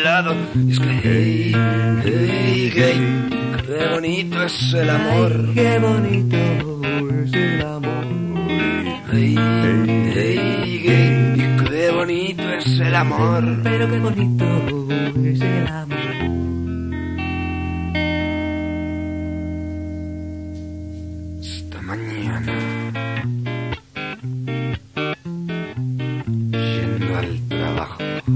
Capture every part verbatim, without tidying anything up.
al lado. Y es que hey, hey, gay, qué bonito es el amor. Ay, qué bonito es el amor. Hey, hey, gay, y qué bonito es el amor. Pero qué bonito es el amor. Esta mañana, yendo al trabajo,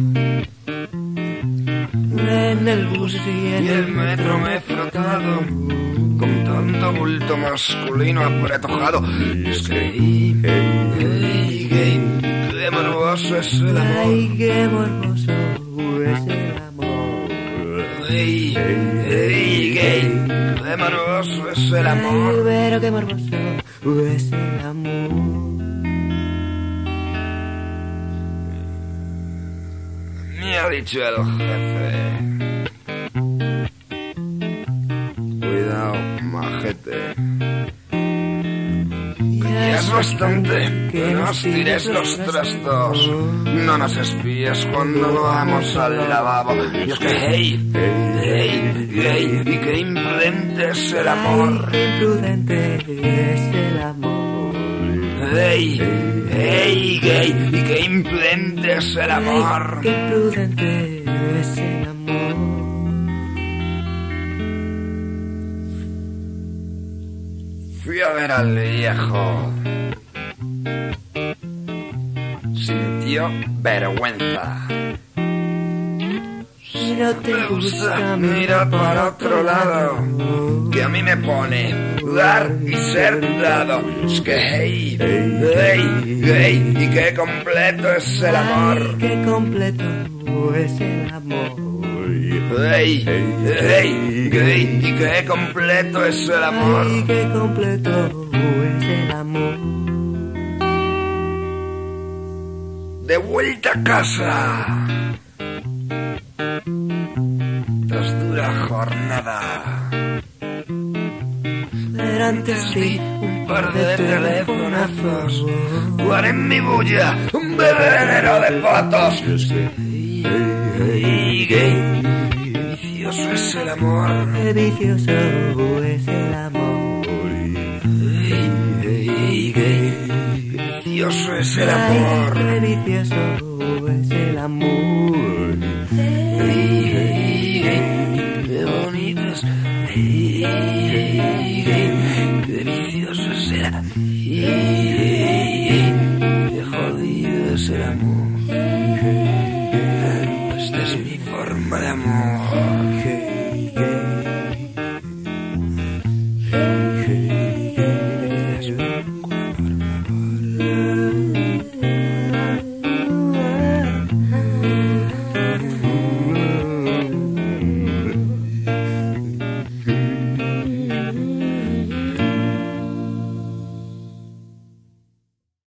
En el bus y y en el metro me he frotado con tanto bulto masculino apretojado. Y es que hey, hey, gay, qué morboso es el amor. Ay, qué morboso es el amor. Hey, hey, gay, qué morboso es el Ay, amor. pero qué morboso es el amor. Me ha dicho el jefe. Cuidado, majete. Ya es bastante que nos tires los trastos. No nos espíes cuando vamos al lavabo. Y es que hey, hey, gay, y qué imprudente es el amor. Ay, qué imprudente es el amor. Hey, hey, gay, y qué imprudente es el amor. Ay, qué imprudente es el amor. Fui a ver al viejo. Sintió vergüenza. No te Me gusta gusta mirar para otro lado, que a mí me pone dar y ser dado. Es que hey, hey, hey, y qué completo es el amor. Ay, qué completo es el amor. Hey, hey, gay, y qué completo es el amor. Ay, qué completo es el amor. De vuelta a casa, tras dura jornada, Pero antes di un par de telefonazos, guardé en mi bulla un bebedero de fotos. Hey, hey, gay, qué vicioso es el amor. qué vicioso es el amor. Hey, hey, gay, qué vicioso es el amor. Ay, qué vicioso es el amor. Hey, hey, gay, qué bonito es. Hey, hey, gay, qué vicioso es el amor. Hey, hey, hey, qué jodido es el amor. Esta es mi forma de amor.